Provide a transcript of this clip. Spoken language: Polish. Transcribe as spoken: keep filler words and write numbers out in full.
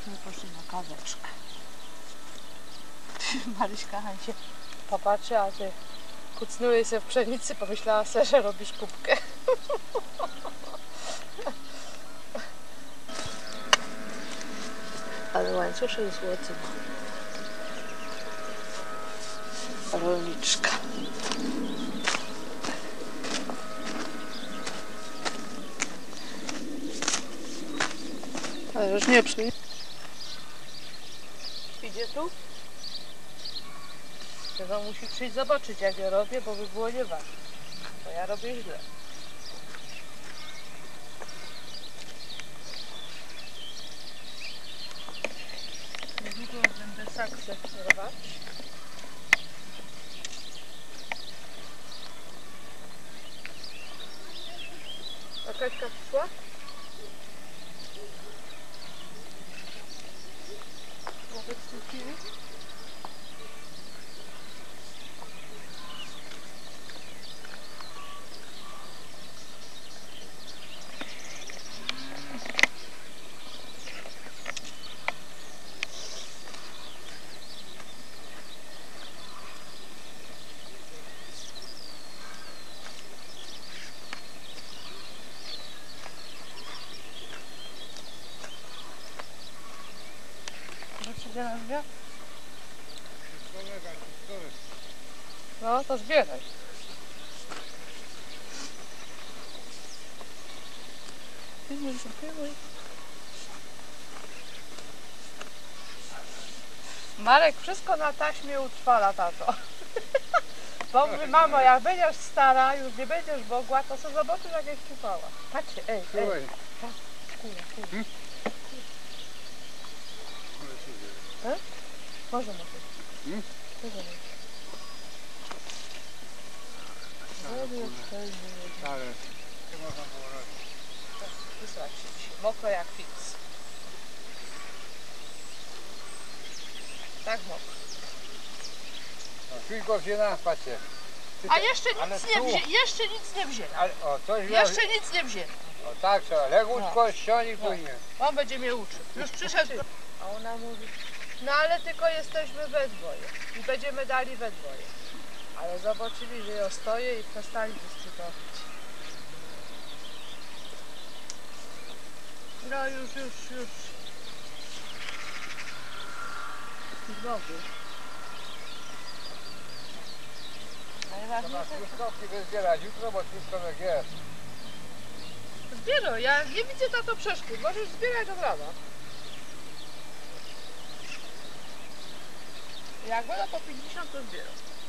My poszli na kaweczkę. Maryśka Hań się popatrzy, a ty kucnąłeś się w pszenicy, pomyślała se, że robisz kubkę. Ale łańcuszek złoty ma. Rolniczka. Ale już nie przyjdzie. Idzie tu? Chyba musi przyjść zobaczyć, jak ja robię, bo by było nieważne. Bo ja robię źle. Niedługo będę saksę rwać. A Kaśka przyszła? Wobec tej chwili? Gdzie nas wie? No to zbieraj. Marek wszystko na taśmie utrwala, tato. Bo mówi, mamo, jak będziesz stara, już nie będziesz mogła, to sobie zobaczysz, jak jest trwała. Patrzcie, ej, ej. Kula, kula. Hmm? E? Może, może. Hmm? Może, może. Ale nie można było robić. Wysłać się dzisiaj. Mokro jak fix. Tak mokro. No, tylko wzięła, patrzcie. A jeszcze nic ale nie tu- wzięli. Jeszcze nic nie wzięli. Ale, o, coś Jeszcze nic nie wzięli. O tak trzeba, legutko, No. ściągnij No. później. On będzie mnie uczył. Już przyszedł. A ona mówi, no ale tylko jesteśmy we dwoje. I będziemy dali we dwoje. Ale zobaczyli, że ja stoję i przestali dyskutować. No już, już, już. Znowu. Ale Trzeba ważne, truskawki wyzbierać jutro, bo truskawek jest. zbieraj, ja nie widzę na to przeszkód. Możesz zbierać od rana. Jak będę po pięćdziesiąt, to zbieram.